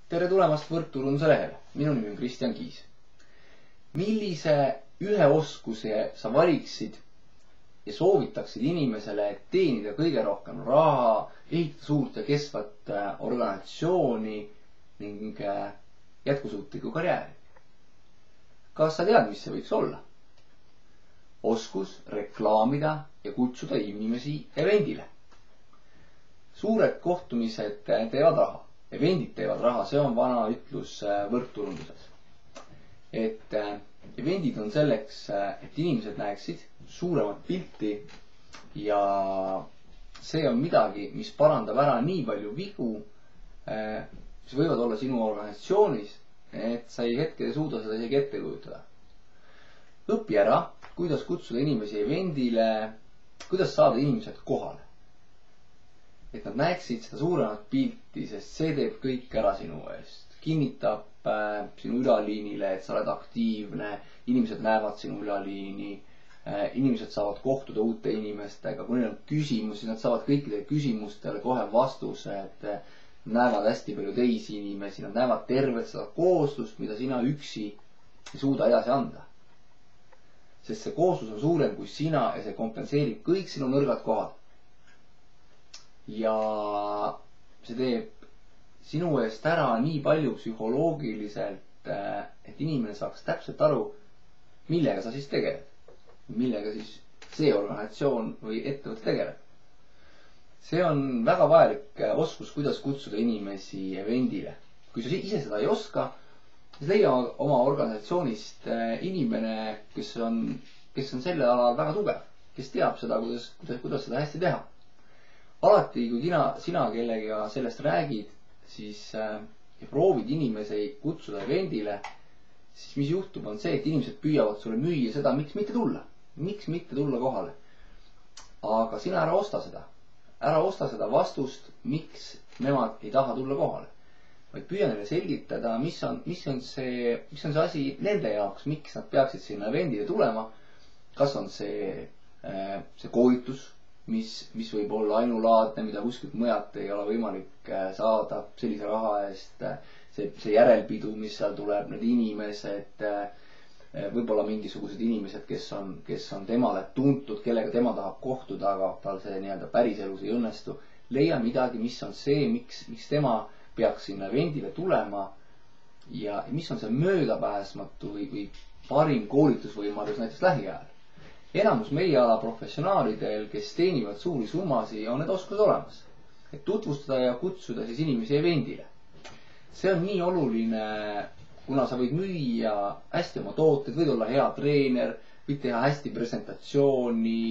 tere tulemast võrdturunduse lehele. Minu nimi on Kristjan Kiis. Millise ühe oskuse sa valiksid ja soovitaksid inimesele, et teenida kõige rohkem raha, ehitada suurt ja kestvat organisatsiooni ning jätkusuutlikku karjääri? Kas sa tead, mis see võiks olla? Oskus reklaamida ja kutsuda inimesi evendile. Suured kohtumised teevad raha. Evendid teevad raha, see on vana ütlus võrdturunduses. Et evendid on selleks, et inimesed näeksid suuremat pilti ja see on midagi, mis parandab ära nii palju vigu, mis võivad olla sinu organisatsioonis, et sa ei hetkel ei suuda seda isegi ette kujutada. Õpi ära, kuidas kutsuda inimesi evendile, kuidas saada inimesed kohale. Et nad näeksid seda suuremat pilti, sest see teeb kõik ära sinu eest. Kinnitab sinu ülaliinile, et sa oled aktiivne, inimesed näevad sinu ülaliini, inimesed saavad kohtuda uute inimestega. Kui neil on küsimusi, nad saavad kõikidele küsimustele kohe vastused, näevad hästi palju teisi inimesi, nad näevad tervet seda kooslust, mida sina üksi ei suuda edasi anda. Sest see kooslus on suurem kui sina ja see kompenseerib kõik sinu nõrgad kohad. Ja see teeb sinu eest ära nii palju psühholoogiliselt, et inimene saaks täpselt aru, millega sa siis tegeled. Millega siis see organisatsioon või ettevõte tegeleb. See on väga vajalik oskus, kuidas kutsuda inimesi evendile. Kui sa ise seda ei oska, siis leia oma organisatsioonist inimene, kes on selle alal väga tugev, kes teab seda, kuidas seda hästi teha. Alati, kui sina kellega sellest räägid, siis ja proovid inimesi kutsuda evendile, siis mis juhtub on see, et inimesed püüavad sulle müüa seda, miks mitte tulla. Miks mitte tulla kohale. Aga sina ära osta seda. Ära osta seda vastust, miks nemad ei taha tulla kohale. Vaid püüa neile selgitada, mis on see asi nende jaoks, miks nad peaksid sinna evendile tulema. Kas on see koolitus, mis võib olla ainulaadne, mida kuskilt mujalt ei ole võimalik saada sellise raha eest. See järelpidu, mis seal tuleb, need inimesed, võib-olla mingisugused inimesed, kes on temale tuntud, kellega tema tahab kohtuda, aga tal see nii-öelda päriselus ei õnnestu. Leia midagi, mis on see, miks tema peaks sinna evendile tulema ja mis on see möödapääsmatu või parim koolitusvõimalus näiteks lähiajal. Enamus meie ala professionaalidel, kes teenivad suuri summasid, on need oskused olemas. Et tutvustada ja kutsuda siis inimesi evendile. See on nii oluline, kuna sa võid müüa hästi oma tooted, võid olla hea treener, võid teha hästi presentatsiooni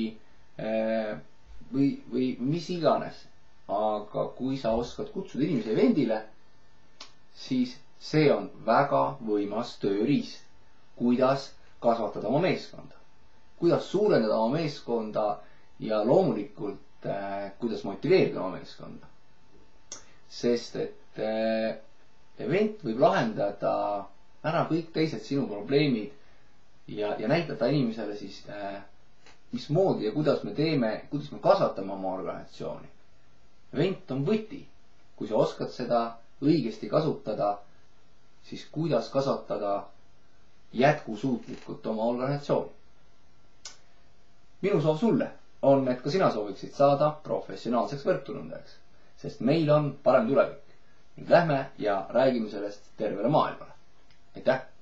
või mis iganes. Aga kui sa oskad kutsuda inimesi evendile, siis see on väga võimas tööriist. Kuidas kasvatada oma meeskonda. Kuidas suurendada oma meeskonda ja loomulikult kuidas motiveerida oma meeskonda. Sest et event võib lahendada ära kõik teised sinu probleemid ja näidata inimesele siis mismoodi ja kuidas me kasvatame oma organisatsiooni. Event on võti. Kui sa oskad seda õigesti kasutada, siis kuidas kasvatada jätkusuutlikult oma organisatsiooni. Minu soov sulle on, et ka sina sooviksid saada professionaalseks võrdturundajaks, sest meil on parem tulevik. Nüüd lähme ja räägime sellest tervele maailmale. Aitäh!